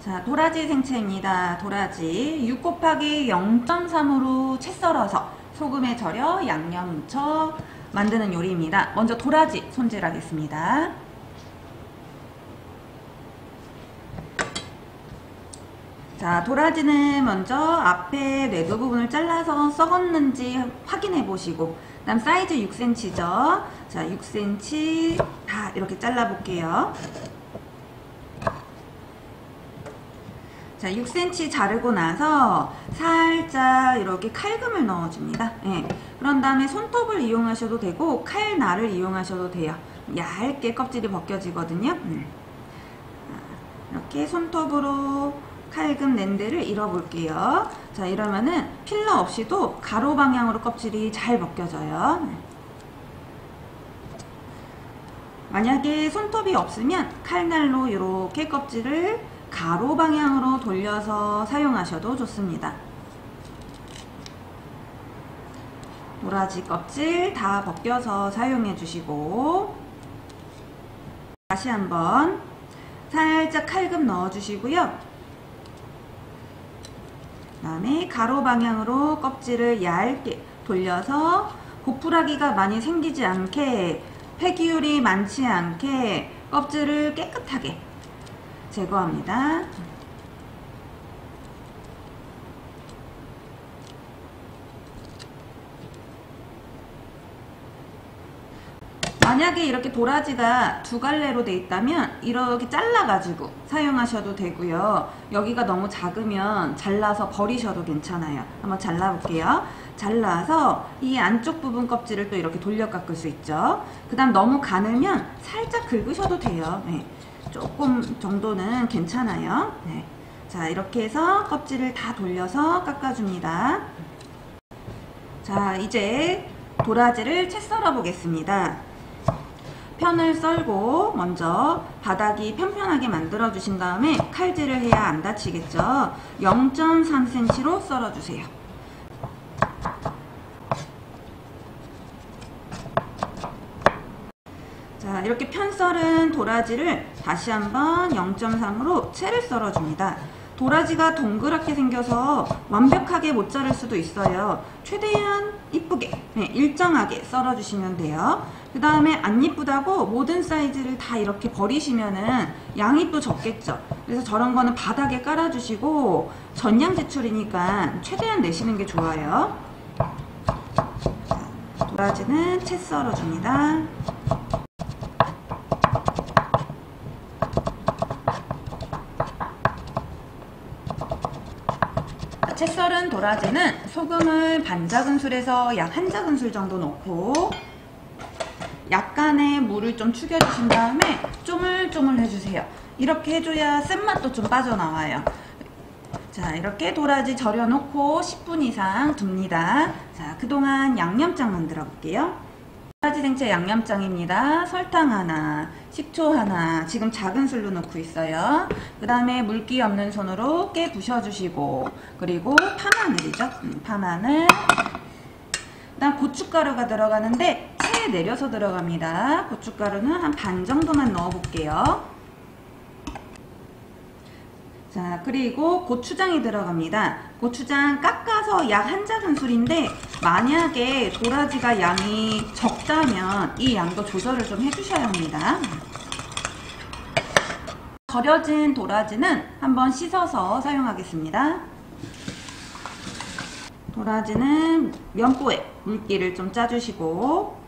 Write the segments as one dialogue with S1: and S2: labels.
S1: 자, 도라지 생채입니다. 도라지 6 곱하기 0.3으로 채 썰어서 소금에 절여 양념 묻혀 만드는 요리입니다. 먼저 도라지 손질하겠습니다. 자, 도라지는 먼저 앞에 내두 부분을 잘라서 썩었는지 확인해 보시고, 그 다음 사이즈 6cm죠. 자, 6cm 다 이렇게 잘라 볼게요. 자, 6cm 자르고 나서 살짝 이렇게 칼금을 넣어줍니다. 예. 그런 다음에 손톱을 이용하셔도 되고 칼날을 이용하셔도 돼요. 얇게 껍질이 벗겨지거든요. 이렇게 손톱으로 칼금 낸 데를 잃어볼게요. 자, 이러면은 필러 없이도 가로 방향으로 껍질이 잘 벗겨져요. 만약에 손톱이 없으면 칼날로 이렇게 껍질을 가로 방향으로 돌려서 사용하셔도 좋습니다. 도라지 껍질 다 벗겨서 사용해 주시고, 다시 한번 살짝 칼금 넣어 주시고요. 그 다음에 가로 방향으로 껍질을 얇게 돌려서 고프라기가 많이 생기지 않게, 폐기율이 많지 않게 껍질을 깨끗하게 제거합니다. 만약에 이렇게 도라지가 두 갈래로 돼 있다면 이렇게 잘라가지고 사용하셔도 되고요. 여기가 너무 작으면 잘라서 버리셔도 괜찮아요. 한번 잘라볼게요. 잘라서 이 안쪽 부분 껍질을 또 이렇게 돌려 깎을 수 있죠. 그 다음 너무 가늘면 살짝 긁으셔도 돼요. 네. 조금 정도는 괜찮아요. 네. 자, 이렇게 해서 껍질을 다 돌려서 깎아줍니다. 자, 이제 도라지를 채 썰어 보겠습니다. 편을 썰고 먼저 바닥이 편편하게 만들어 주신 다음에 칼질을 해야 안 다치겠죠. 0.3cm로 썰어 주세요. 자, 이렇게 편 썰은 도라지를 다시 한번 0.3으로 채를 썰어 줍니다. 도라지가 동그랗게 생겨서 완벽하게 못 자를 수도 있어요. 최대한 이쁘게, 일정하게 썰어 주시면 돼요. 그 다음에 안 이쁘다고 모든 사이즈를 다 이렇게 버리시면은 양이 또 적겠죠. 그래서 저런 거는 바닥에 깔아 주시고, 전량 제출이니까 최대한 내시는 게 좋아요. 도라지는 채 썰어 줍니다. 채 썰은 도라지는 소금을 반 작은술에서 약 한 작은술 정도 넣고 약간의 물을 좀 축여주신 다음에 쪼물쪼물 해주세요. 이렇게 해줘야 쓴맛도 좀 빠져나와요. 자, 이렇게 도라지 절여놓고 10분 이상 둡니다. 자, 그동안 양념장 만들어 볼게요. 도라지 생채 양념장입니다. 설탕 하나, 식초 하나, 지금 작은 술로 넣고 있어요. 그 다음에 물기 없는 손으로 깨 부셔주시고, 그리고 파마늘이죠. 파마늘. 그 다음 고춧가루가 들어가는데 채 내려서 들어갑니다. 고춧가루는 한 반 정도만 넣어 볼게요. 자, 그리고 고추장이 들어갑니다. 고추장 깎아서 약 한 작은술인데 만약에 도라지가 양이 적다면 이 양도 조절을 좀 해주셔야 합니다. 절여진 도라지는 한번 씻어서 사용하겠습니다. 도라지는 면보에 물기를 좀 짜주시고,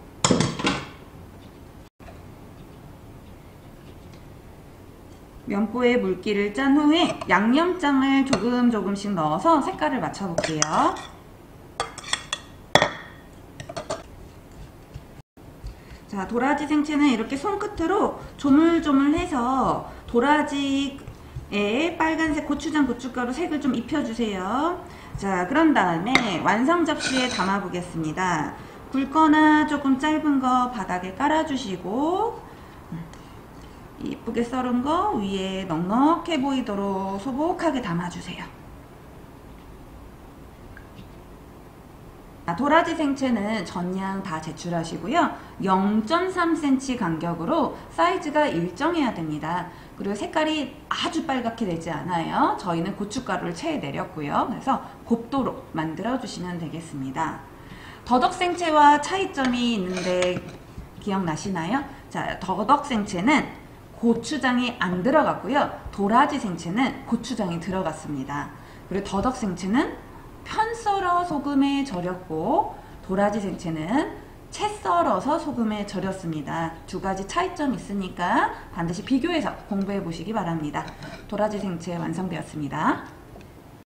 S1: 면보에 물기를 짠 후에 양념장을 조금씩 넣어서 색깔을 맞춰 볼게요. 자, 도라지 생채는 이렇게 손끝으로 조물조물해서 도라지에 빨간색 고추장, 고춧가루 색을 좀 입혀주세요. 자, 그런 다음에 완성 접시에 담아 보겠습니다. 굵거나 조금 짧은 거 바닥에 깔아주시고, 이쁘게 썰은 거 위에 넉넉해 보이도록 소복하게 담아주세요. 도라지 생채는 전량 다 제출하시고요. 0.3cm 간격으로 사이즈가 일정해야 됩니다. 그리고 색깔이 아주 빨갛게 되지 않아요. 저희는 고춧가루를 체에 내렸고요. 그래서 곱도록 만들어 주시면 되겠습니다. 더덕 생채와 차이점이 있는데 기억나시나요? 자, 더덕 생채는 고추장이 안 들어갔고요. 도라지 생채는 고추장이 들어갔습니다. 그리고 더덕 생채는 편 썰어 소금에 절였고 도라지 생채는 채 썰어서 소금에 절였습니다. 두 가지 차이점이 있으니까 반드시 비교해서 공부해 보시기 바랍니다. 도라지 생채 완성되었습니다.